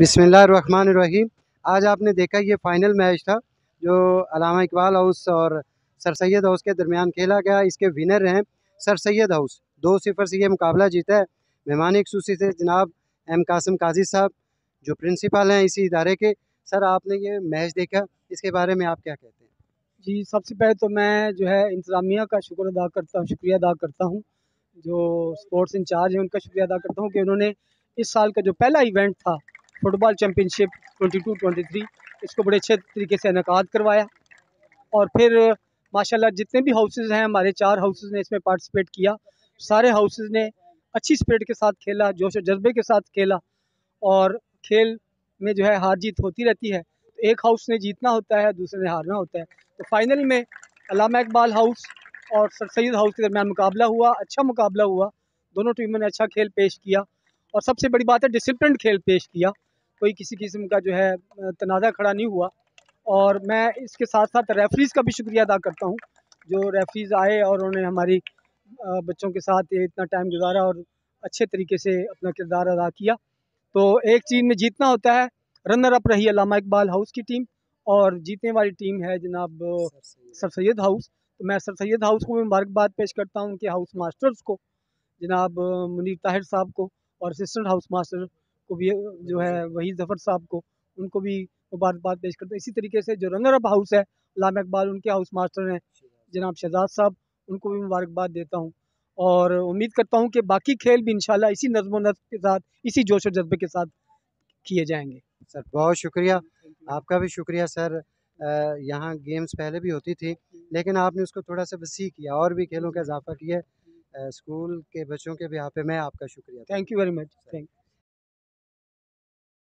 बिस्मिल्लाहिर्रहमानिर्रहीम। आज आपने देखा ये फ़ाइनल मैच था जो अल्लामा इकबाल हाउस और सर सैयद हाउस के दरमियान खेला गया। इसके विनर रहे सर सैयद हाउस। 2-0 से ये मुकाबला जीता है। मेहमान ख़ुसूसी से जनाब एम कासिम काजी साहब जो प्रिंसिपल हैं इसी इदारे के। सर आपने ये मैच देखा, इसके बारे में आप क्या कहते हैं? जी, सबसे पहले तो मैं जो है इंतज़ामिया का शुक्रिया अदा करता हूँ। जो स्पोर्ट्स इंचार्ज हैं उनका शुक्रिया अदा करता हूँ कि उन्होंने इस साल का जो पहला इवेंट था फुटबॉल चैम्पियनशिप 22-23 इसको बड़े अच्छे तरीके से इनेकाद करवाया। और फिर माशाल्लाह जितने भी हाउसेज़ हैं, हमारे 4 हाउसेज़ ने इसमें पार्टिसिपेट किया। सारे हाउसेज़ ने अच्छी स्पिरिट के साथ खेला, जोश और जज़्बे के साथ खेला। और खेल में जो है हार जीत होती रहती है। तो एक हाउस ने जीतना होता है, दूसरे ने हारना होता है। तो फाइनल में अल्लामा इकबाल हाउस और सर सैयद हाउस के दरमियान मुकाबला हुआ, अच्छा मुकाबला हुआ। दोनों टीमों ने अच्छा खेल पेश किया और सबसे बड़ी बात है डिसिप्लिन्ड खेल पेश किया। कोई किसी किस्म का जो है तनाज़ा खड़ा नहीं हुआ। और मैं इसके साथ-साथ रेफरीज़ का भी शुक्रिया अदा करता हूँ, जो रेफरीज़ आए और उन्होंने हमारी बच्चों के साथ ये इतना टाइम गुज़ारा और अच्छे तरीके से अपना किरदार अदा किया। तो एक टीम में जीतना होता है। रनर अप रही अल्लामा इकबाल हाउस की टीम और जीतने वाली टीम है जनाब सर सैयद हाउस। तो मैं सर सैयद हाउस को भी मुबारकबाद पेश करता हूँ, उनके हाउस मास्टर्स को जनाब मुनीर ताहिर साहब को और असिस्टेंट हाउस मास्टर को भी जो है वहीद ज़फ़र साहब को, उनको भी मुबारकबाद पेश करते हैं। इसी तरीके से जो रनर अप हाउस है अल्लामा इकबाल, उनके हाउस मास्टर हैं जनाब शहजाद साहब, उनको भी मुबारकबाद देता हूँ। और उम्मीद करता हूँ कि बाकी खेल भी इंशाल्लाह इसी नज़्म व नस्क़ के साथ, इसी जोश और जज़्बे के साथ किए जाएँगे। सर बहुत शुक्रिया। आपका भी शुक्रिया सर। यहाँ गेम्स पहले भी होती थी, लेकिन आपने उसको थोड़ा-सा वसी किया और भी खेलों का इज़ाफ़ा किया है। स्कूल के बच्चों के बिहाफ़ पे मैं आपका शुक्रिया। Thank you very much. Thank